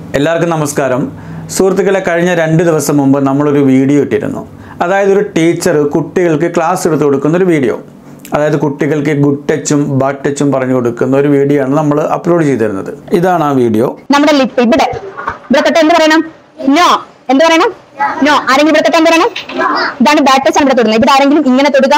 എല്ലാവർക്കും നമസ്കാരം. സുഹൃത്തുക്കളെ, കഴിഞ്ഞ 2 ദിവസം മുമ്പ് നമ്മളൊരു വീഡിയോ ഇട്ടിരുന്നു. അതായത് ഒരു ടീച്ചർ കുട്ടികൾക്ക് ക്ലാസ് എടുത്ത് കൊടുക്കുന്ന ഒരു വീഡിയോ. അതായത് കുട്ടികൾക്ക് ഗുഡ് ടച്ചും ബാഡ് ടച്ചും പറഞ്ഞു കൊടുക്കുന്ന ഒരു വീഡിയോ ആണ് നമ്മൾ അപ്ലോഡ് ചെയ്തിരുന്നത്. ഇതാണ് ആ വീഡിയോ. നമ്മുടെ ലിപ്പ് ഇവിടെ എന്ത് പറയണം? നോ. എന്ത് പറയണം? നോ. ആരെങ്കിലും ഇവിടെ എന്ത് പറയണം? ഇതാണ് ബാഡ് ടച്ച് ആണ് ഇവിടെ തൊടുന്നത്. ഇവിടെ ആരെങ്കിലും ഇങ്ങനെ തൊടുക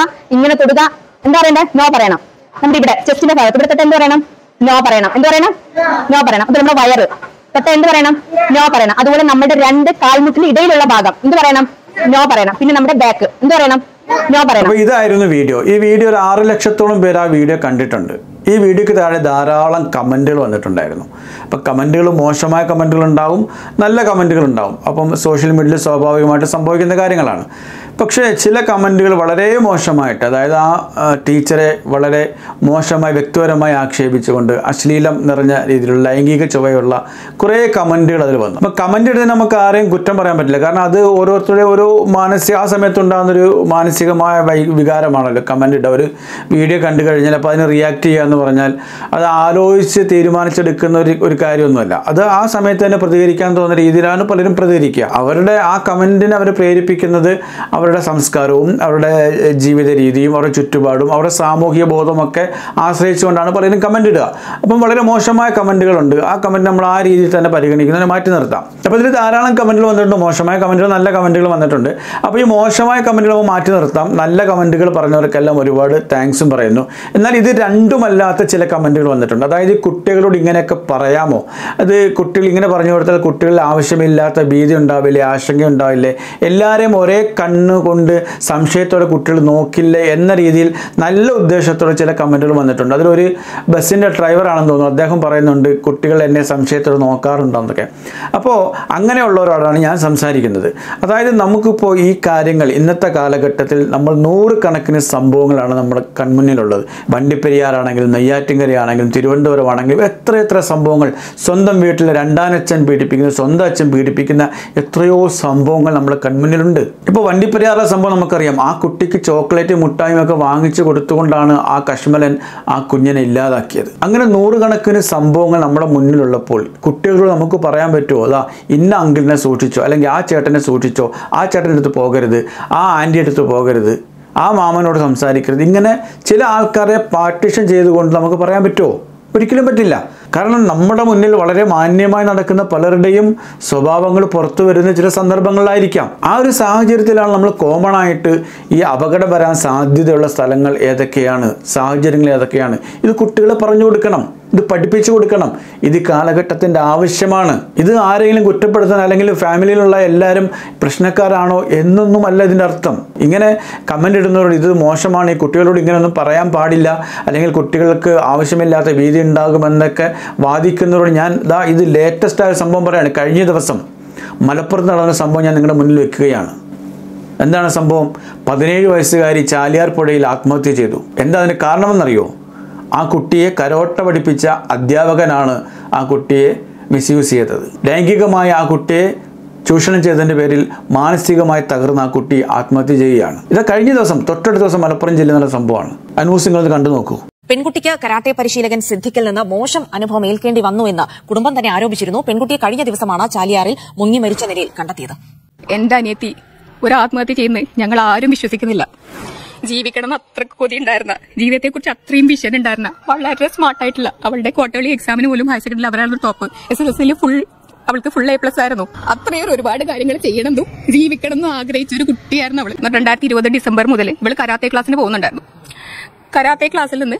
എന്താ പറയണ്ടേ? നോ പറയണം. നമ്മുടെ ഇവിടെ ചെസ്റ്റിന്റെ ഭാഗത്ത് ഇവിടെ എന്ത് പറയണം? നോ പറയണം. എന്ത് പറയണം? നോ പറയണം. അത് നമ്മുടെ വയറ് എന്ത് പറയണം? നോ പറയണം. അതുപോലെ നമ്മുടെ 2 കാൽമുട്ടിന് ഇടയിലുള്ള ഭാഗം എന്ത് പറയണം? നോ പറയണം. പിന്നെ നമ്മുടെ ബാക്ക് എന്ത് പറയണം? നോ പറയണം. അപ്പോൾ ഇതായിരുന്നു വീഡിയോ. ഈ വീഡിയോ ഒരു 6 ലക്ഷത്തോളം പേര് ആ വീഡിയോ കണ്ടിട്ടുണ്ട്. ഈ വീഡിയോക്ക് താഴെ ധാരാളം കമൻറ്റുകൾ വന്നിട്ടുണ്ടായിരുന്നു. അപ്പം കമൻറ്റുകൾ, മോശമായ കമൻറ്റുകൾ ഉണ്ടാവും, നല്ല കമൻറ്റുകൾ ഉണ്ടാവും. അപ്പം സോഷ്യൽ മീഡിയയിൽ സ്വാഭാവികമായിട്ട് സംഭവിക്കുന്ന കാര്യങ്ങളാണ്. പക്ഷേ ചില കമൻറ്റുകൾ വളരെ മോശമായിട്ട്, അതായത് ആ ടീച്ചറെ വളരെ മോശമായി വ്യക്തിപരമായി ആക്ഷേപിച്ചുകൊണ്ട് അശ്ലീലം നിറഞ്ഞ രീതിയിലുള്ള ലൈംഗിക ചുവയുള്ള കുറേ കമൻറ്റുകൾ അതിൽ വന്നു. അപ്പോൾ കമൻറ്റ് എടുത്ത് നമുക്ക് ആരെയും കുറ്റം പറയാൻ പറ്റില്ല. കാരണം അത് ഓരോരുത്തരുടെ ഒരു ആ സമയത്തുണ്ടാകുന്നൊരു മാനസികമായ വികാരമാണല്ലോ. കമൻറ്റ് ഇട്ട ഒരു വീഡിയോ കണ്ടു കഴിഞ്ഞാൽ അപ്പോൾ അതിന് റിയാക്ട് ചെയ്യുക എന്ന് പറഞ്ഞാൽ അത് ആലോചിച്ച് തീരുമാനിച്ചെടുക്കുന്ന ഒരു കാര്യമൊന്നുമല്ല. അത് ആ സമയത്ത് തന്നെ പ്രതികരിക്കാൻ തോന്നുന്ന രീതിയിലാണ് പലരും പ്രതികരിക്കുക. അവരുടെ ആ കമൻറ്റിനെ അവരെ പ്രേരിപ്പിക്കുന്നത് അവരുടെ സംസ്കാരവും അവരുടെ ജീവിത രീതിയും അവരുടെ ചുറ്റുപാടും അവരുടെ സാമൂഹിക ബോധമൊക്കെ ആശ്രയിച്ചുകൊണ്ടാണ് പലരും കമൻ്റ് ഇടുക. അപ്പം വളരെ മോശമായ കമൻറ്റുകളുണ്ട്. ആ കമൻറ്റ് നമ്മൾ ആ രീതിയിൽ തന്നെ പരിഗണിക്കുന്നതിനെ മാറ്റി നിർത്താം. അപ്പോൾ ഇതിൽ ധാരാളം കമൻറ്റുകൾ വന്നിട്ടുണ്ട്. മോശമായ കമൻറ്റുകൾ, നല്ല കമൻറ്റുകൾ വന്നിട്ടുണ്ട്. അപ്പോൾ ഈ മോശമായ കമൻറ്റുകൾ മാറ്റി നിർത്താം. നല്ല കമൻറ്റുകൾ പറഞ്ഞവർക്കെല്ലാം ഒരുപാട് താങ്ക്സും പറയുന്നു. എന്നാൽ ഇത് രണ്ടുമല്ലാത്ത ചില കമൻറ്റുകൾ വന്നിട്ടുണ്ട്. അതായത് കുട്ടികളോട് ഇങ്ങനെയൊക്കെ പറയാമോ? അത് കുട്ടികൾ ഇങ്ങനെ പറഞ്ഞു കൊടുത്താൽ കുട്ടികളിൽ ആവശ്യമില്ലാത്ത ഭീതി ഉണ്ടാവില്ലേ, ആശങ്ക ഉണ്ടാവില്ലേ, എല്ലാവരെയും ഒരേ കണ്ണ് കൊണ്ട് സംശയത്തോടെ കുട്ടികൾ നോക്കില്ലേ എന്ന രീതിയിൽ നല്ല ഉദ്ദേശത്തോടെ ചില കമൻറ്റുകൾ വന്നിട്ടുണ്ട്. അതിലൊരു ബസ്സിൻ്റെ ഡ്രൈവറാണെന്ന് തോന്നുന്നു. അദ്ദേഹം പറയുന്നുണ്ട് കുട്ടികൾ എന്നെ സംശയത്തോടെ നോക്കാറുണ്ടെന്നൊക്കെ. അപ്പോൾ അങ്ങനെയുള്ളവരോടാണ് ഞാൻ സംസാരിക്കുന്നത്. അതായത് നമുക്കിപ്പോൾ ഈ കാര്യങ്ങൾ ഇന്നത്തെ കാലഘട്ടത്തിൽ നമ്മൾ 100 കണക്കിന് സംഭവങ്ങളാണ് നമ്മുടെ കൺമുന്നിലുള്ളത്. വണ്ടിപ്പെരിയാറാണെങ്കിലും നെയ്യാറ്റിൻകരയാണെങ്കിലും തിരുവനന്തപുരമാണെങ്കിലും എത്ര സംഭവങ്ങൾ. സ്വന്തം വീട്ടിൽ രണ്ടാനച്ഛൻ പീഡിപ്പിക്കുന്ന, സ്വന്തം അച്ഛൻ പീഡിപ്പിക്കുന്ന എത്രയോ സംഭവങ്ങൾ നമ്മുടെ കൺമുന്നിലുണ്ട്. ഇപ്പോൾ വണ്ടിപ്പെരിയാറിലെ സംഭവം നമുക്കറിയാം. ആ കുട്ടിക്ക് ചോക്ലേറ്റ് മുട്ടായും ഒക്കെ വാങ്ങിച്ചു കൊടുത്തുകൊണ്ടാണ് ആ കശ്മലൻ ആ കുഞ്ഞിനെ ഇല്ലാതാക്കിയത്. അങ്ങനെ 100 കണക്കിന് സംഭവങ്ങൾ നമ്മുടെ മുന്നിലുള്ളപ്പോൾ കുട്ടികളോട് നമുക്ക് പറയാൻ പറ്റുമോ? അതാ ഇന്ന അങ്കിളിനെ സൂക്ഷിച്ചോ, അല്ലെങ്കിൽ ആ ചേട്ടനെ സൂക്ഷിച്ചോ, ആ ചേട്ടൻ്റെ അടുത്ത് പോകരുത്, ആ ആൻറ്റി അടുത്ത് പോകരുത്, ആ മാമനോട് സംസാരിക്കരുത്. ഇങ്ങനെ ചില ആൾക്കാരെ പാർട്ടീഷൻ ചെയ്തുകൊണ്ട് നമുക്ക് പറയാൻ പറ്റുമോ? ഒരിക്കലും പറ്റില്ല. കാരണം നമ്മുടെ മുന്നിൽ വളരെ മാന്യമായി നടക്കുന്ന പലരുടെയും സ്വഭാവങ്ങൾ പുറത്തു വരുന്ന ചില സന്ദർഭങ്ങളിലായിരിക്കാം. ആ ഒരു സാഹചര്യത്തിലാണ് നമ്മൾ കോമൺ ആയിട്ട് ഈ അപകടം വരാൻ സാധ്യതയുള്ള സ്ഥലങ്ങൾ ഏതൊക്കെയാണ്, സാഹചര്യങ്ങൾ ഏതൊക്കെയാണ്, ഇത് കുട്ടികളെ പറഞ്ഞു കൊടുക്കണം, ഇത് പഠിപ്പിച്ചു കൊടുക്കണം. ഇത് കാലഘട്ടത്തിൻ്റെ ആവശ്യമാണ്. ഇത് ആരെങ്കിലും കുറ്റപ്പെടുത്താൻ അല്ലെങ്കിൽ ഫാമിലിയിലുള്ള എല്ലാവരും പ്രശ്നക്കാരാണോ എന്നൊന്നുമല്ല ഇതിൻ്റെ അർത്ഥം. ഇങ്ങനെ കമൻ്റ് ഇടുന്നവരോട് ഇത് മോശമാണ്, ഈ കുട്ടികളോട് ഇങ്ങനെയൊന്നും പറയാൻ പാടില്ല, അല്ലെങ്കിൽ കുട്ടികൾക്ക് ആവശ്യമില്ലാത്ത ഭീതി ഉണ്ടാകുമെന്നൊക്കെ വാദിക്കുന്നവരോട് ഞാൻ ഇത് ലേറ്റസ്റ്റ് ആയ സംഭവം പറയാണ്. കഴിഞ്ഞ ദിവസം മലപ്പുറത്ത് നടന്ന സംഭവം ഞാൻ നിങ്ങളുടെ മുന്നിൽ വെക്കുകയാണ്. എന്താണ് സംഭവം? 17 വയസ്സുകാരി ചാലിയാർ പുഴയിൽ ആത്മഹത്യ ചെയ്തു. എന്താ അതിന് കാരണമെന്നറിയോ? ആ കുട്ടിയെ കരോട്ട പഠിപ്പിച്ച അധ്യാപകനാണ് ആ കുട്ടിയെ മിസ്യൂസ് ചെയ്തത്. ലൈംഗികമായി ആ കുട്ടിയെ ചൂഷണം ചെയ്തതിൻ്റെ പേരിൽ മാനസികമായി തകർന്ന ആ കുട്ടി ആത്മഹത്യ ചെയ്യുകയാണ്. ഇത് കഴിഞ്ഞ ദിവസം, തൊട്ടടുത്ത ദിവസം മലപ്പുറം ജില്ലയിൽ നടന്ന സംഭവമാണ്. ന്യൂസ് നിങ്ങളത് കണ്ടു നോക്കൂ. പെൺകുട്ടിക്ക് കരാട്ടെ പരിശീലകൻ സിദ്ദിഖിൽ നിന്ന് മോശം അനുഭവം ഏൽക്കേണ്ടി വന്നു എന്ന് കുടുംബം തന്നെ ആരോപിച്ചിരുന്നു. പെൺകുട്ടിയെ കഴിഞ്ഞ ദിവസമാണ് ചാലിയാറിൽ മുങ്ങി മരിച്ച നിലയിൽ കണ്ടെത്തിയത്. എന്റെ അനിയത്തി ഒരു ആത്മഹത്യ ചെയ്യുന്നത് ഞങ്ങൾ ആരും വിശ്വസിക്കുന്നില്ല. ജീവിക്കണം എന്ന് അത്രക്ക് കൊതി ഉണ്ടായിരുന്ന, ജീവിതത്തെക്കുറിച്ച് അത്രയും വിഷൻ ഉണ്ടായിരുന്ന, വളരെ സ്മാർട്ടായിട്ടുള്ള, അവളുടെ ക്വാർട്ടർലി എക്സാമിന് പോലും ഹയർ സെക്കൻഡറിയിൽ അവരാണ് ടോപ്പ്. SSLC അവൾക്ക് ഫുൾ A+ ആയിരുന്നു. അത്രയേറെ ഒരുപാട് കാര്യങ്ങൾ ചെയ്യണമെന്നും ജീവിക്കണം എന്നും ആഗ്രഹിച്ച ഒരു കുട്ടിയായിരുന്നു അവൾ. 2020 ഡിസംബർ മുതൽ ഇവൾ കരാത്തെ ക്ലാസ്സിന് പോകുന്നുണ്ടായിരുന്നു. കരാത്തെ ക്ലാസ്സിൽ നിന്ന്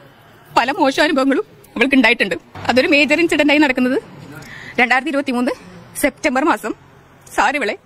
പല മോശം അനുഭവങ്ങളും അവൾക്ക് ഉണ്ടായിട്ടുണ്ട്. അതൊരു മേജർ ഇൻസിഡന്റ് ആയി നടക്കുന്നത് 2023 സെപ്റ്റംബർ മാസം സാർ ഇവളെ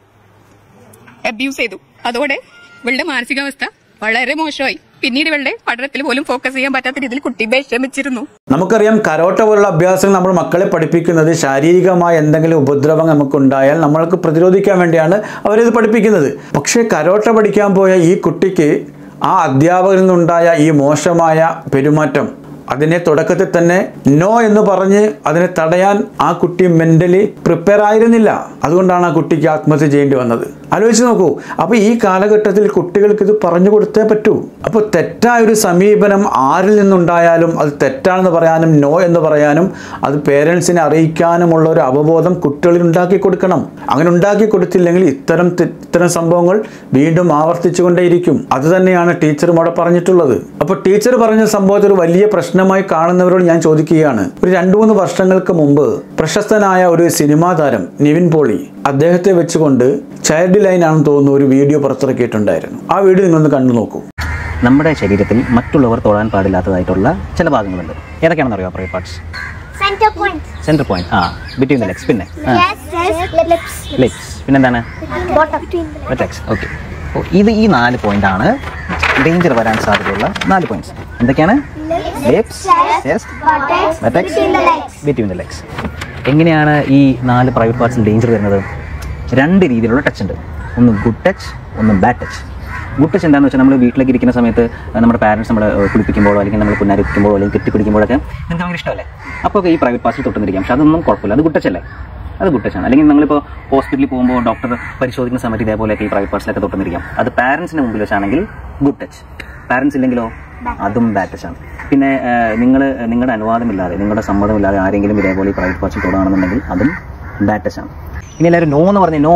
അബ്യൂസ് ചെയ്തു. അതോടെ ഇവളുടെ മാനസികാവസ്ഥ വളരെ മോശമായി. പിന്നീട് ഇവളുടെ പഠനത്തിൽ പോലും ഫോക്കസ് ചെയ്യാൻ പറ്റാത്ത രീതിയിൽ കുട്ടി വിഷമിച്ചിരുന്നു. നമുക്കറിയാം, കരോട്ട പോലുള്ള അഭ്യാസങ്ങൾ നമ്മൾ മക്കളെ പഠിപ്പിക്കുന്നത് ശാരീരികമായ എന്തെങ്കിലും ഉപദ്രവം നമുക്കുണ്ടായാൽ നമ്മൾക്ക് പ്രതിരോധിക്കാൻ വേണ്ടിയാണ് അവരിത് പഠിപ്പിക്കുന്നത്. പക്ഷേ കരോട്ട പഠിക്കാൻ പോയ ഈ കുട്ടിക്ക് ആ അധ്യാപകരിൽ നിന്നുണ്ടായ ഈ മോശമായ പെരുമാറ്റം അതിനെ തുടക്കത്തിൽ തന്നെ നോ എന്ന് പറഞ്ഞ് അതിനെ തടയാൻ ആ കുട്ടി മെന്റലി പ്രിപ്പയർ ആയിരുന്നില്ല. അതുകൊണ്ടാണ് ആ കുട്ടിക്ക് ആത്മഹത്യ ചെയ്യേണ്ടി വന്നത്. ആലോചിച്ച് നോക്കൂ. അപ്പോൾ ഈ കാലഘട്ടത്തിൽ കുട്ടികൾക്ക് ഇത് പറഞ്ഞു കൊടുത്തേ പറ്റൂ. അപ്പോൾ തെറ്റായ ഒരു സമീപനം ആരിൽ നിന്നുണ്ടായാലും അത് തെറ്റാണെന്ന് പറയാനും നോ എന്ന് പറയാനും അത് പേരൻസിനെ അറിയിക്കാനുമുള്ള ഒരു അവബോധം കുട്ടികളിൽ ഉണ്ടാക്കി കൊടുക്കണം. അങ്ങനെ ഉണ്ടാക്കി കൊടുത്തില്ലെങ്കിൽ ഇത്തരം സംഭവങ്ങൾ വീണ്ടും ആവർത്തിച്ചു കൊണ്ടേയിരിക്കും. അത് തന്നെയാണ് ടീച്ചറും അവിടെ പറഞ്ഞിട്ടുള്ളത്. അപ്പോൾ ടീച്ചർ പറഞ്ഞ സംഭവത്തിൽ ഒരു വലിയ പ്രശ്നമായി കാണുന്നവരോട് ഞാൻ ചോദിക്കുകയാണ്, ഒരു 2-3 വർഷങ്ങൾക്ക് മുമ്പ് പ്രശസ്തനായ ഒരു സിനിമാ താരം നിവിൻ പോളി അദ്ദേഹത്തെ വെച്ചുകൊണ്ട് ചൈൽഡ് ലൈൻ ആണെന്ന് തോന്നുന്നു ഒരു വീഡിയോ പുറത്തിറക്കിയിട്ടുണ്ടായിരുന്നു. ആ വീഡിയോ നിങ്ങളൊന്ന് കണ്ടു നോക്കൂ. നമ്മുടെ ശരീരത്തിൽ മറ്റുള്ളവർ തൊടാൻ പാടില്ലാത്തതായിട്ടുള്ള ചില ഭാഗങ്ങളുണ്ട്. ഏതൊക്കെയാണെന്ന് അറിയാം? Private parts. Centre point, between the legs, പിന്നെ ലിപ്സ്, പിന്നെന്താണ്? വെർട്ടെക്സ്. ഓക്കെ. ഇത് ഈ 4 പോയിന്റ് ആണ് ഡേഞ്ചർ വരാൻ സാധ്യതയുള്ള 4 പോയിന്റ്സ്. എന്തൊക്കെയാണ്? Lips, chest, vertex, between the legs. എങ്ങനെയാണ് ഈ 4 പ്രൈവറ്റ് പാർട്സിൽ ഡേഞ്ചർ വരുന്നത്? 2 രീതിയിലുള്ള ടച്ച് ഉണ്ട്. ഒന്ന് ഗുഡ് ടച്ച്, ഒന്ന് ബാഡ് ടച്ച്. ഗുഡ് ടച്ച് എന്താണെന്ന് വെച്ചാൽ നമ്മൾ വീട്ടിലേക്ക് ഇരിക്കുന്ന സമയത്ത് നമ്മുടെ പാരൻസ് നമ്മളെ കുളിപ്പിക്കുമ്പോഴോ അല്ലെങ്കിൽ നമ്മൾ പുന്നാരിക്കുമ്പോഴോ അല്ലെങ്കിൽ കെട്ടിപ്പിടിക്കുമ്പോഴൊക്കെ നിങ്ങൾക്ക് ഭയങ്കര ഇഷ്ടമല്ലേ? അപ്പോൾ ഈ പ്രൈവറ്റ് പാർട്സിൽ തൊട്ടുന്നിരിക്കാം. പക്ഷേ അതൊന്നും കുഴപ്പമില്ല, അത് ഗുഡ് ടച്ച് അല്ലേ? അത് ഗുഡ് ടച്ചാണ്. അല്ലെങ്കിൽ നമ്മളിപ്പോൾ ഹോസ്പിറ്റലിൽ പോകുമ്പോൾ ഡോക്ടർ പരിശോധിക്കുന്ന സമയത്ത് ഇതേപോലെയൊക്കെ ഈ പ്രൈവറ്റ് പാർട്സിലൊക്കെ തൊട്ടുന്നിരിക്കാം. അത് പാരൻസിന് മുമ്പിൽ വെച്ചാണെങ്കിൽ ഗുഡ് ടച്ച്. പാരൻസ് ഇല്ലെങ്കിലോ അതും ബാഡ് ടച്ചാണ്. പിന്നെ നിങ്ങളുടെ അനുവാദമില്ലാതെ, നിങ്ങളുടെ സമ്മതമില്ലാതെ ആരെങ്കിലും ഇതേപോലെ ഈ പ്രൈവറ്റ് പാർട്സിൽ തൊടുകയാണെന്നുണ്ടെങ്കിൽ അതും ബാഡ് ടച്ചാണ്. ഇനി എല്ലാവരും നോ എന്ന് പറഞ്ഞേ. നോ.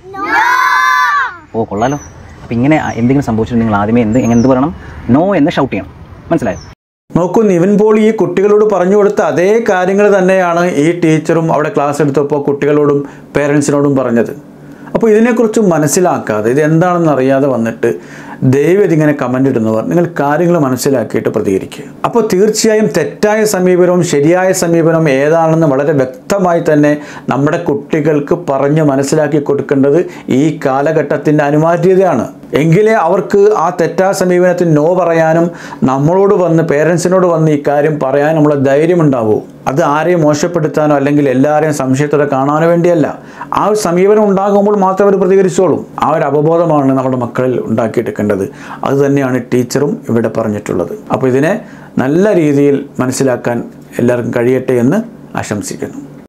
ഓ കൊള്ളാലോ. അപ്പം ഇങ്ങനെ എന്തെങ്കിലും സംഭവിച്ചിട്ട് നിങ്ങൾ ആദ്യമേ എന്ത് പറയണം? നോ എന്ന് ഷൗട്ട് ചെയ്യണം. മനസ്സിലായോ? നോക്കൂ, നിവിൻ പോളി ഈ കുട്ടികളോട് പറഞ്ഞു കൊടുത്ത അതേ കാര്യങ്ങൾ തന്നെയാണ് ഈ ടീച്ചറും അവിടെ ക്ലാസ് എടുത്തപ്പോൾ കുട്ടികളോടും പേരൻസിനോടും പറഞ്ഞത്. അപ്പോൾ ഇതിനെക്കുറിച്ച് മനസ്സിലാക്കാതെ ഇത് എന്താണെന്ന് അറിയാതെ വന്നിട്ട് ദയവ് ഇതിങ്ങനെ കമൻ്റ് ഇടുന്നവർ നിങ്ങൾ കാര്യങ്ങൾ മനസ്സിലാക്കിയിട്ട് പ്രതികരിക്കുക. അപ്പോൾ തീർച്ചയായും തെറ്റായ സമീപനവും ശരിയായ സമീപനവും ഏതാണെന്ന് വളരെ വ്യക്തമായി തന്നെ നമ്മുടെ കുട്ടികൾക്ക് പറഞ്ഞ് മനസ്സിലാക്കി കൊടുക്കേണ്ടത് ഈ കാലഘട്ടത്തിൻ്റെ അനിവാര്യതയാണ്. എങ്കിലേ അവർക്ക് ആ തെറ്റായ സമീപനത്തിന് നോ പറയാനും നമ്മളോട് വന്ന് പേരൻസിനോട് വന്ന് ഈ കാര്യം പറയാനുള്ള ധൈര്യമുണ്ടാവൂ. അത് ആരെയും മോശപ്പെടുത്താനോ അല്ലെങ്കിൽ എല്ലാവരെയും സംശയത്തോടെ കാണാനോ വേണ്ടിയല്ല. ആ ഒരു സമീപനം ഉണ്ടാകുമ്പോൾ മാത്രമേ അവർ പ്രതികരിച്ചോളൂ. ആ ഒരു അവബോധമാണ് നമ്മുടെ മക്കളിൽ ഉണ്ടാക്കിയെടുക്കേണ്ടത്. അത് തന്നെയാണ് ടീച്ചറും ഇവിടെ പറഞ്ഞിട്ടുള്ളത്. അപ്പോൾ ഇതിനെ നല്ല രീതിയിൽ മനസ്സിലാക്കാൻ എല്ലാവർക്കും കഴിയട്ടെ എന്ന് ആശംസിക്കുന്നു.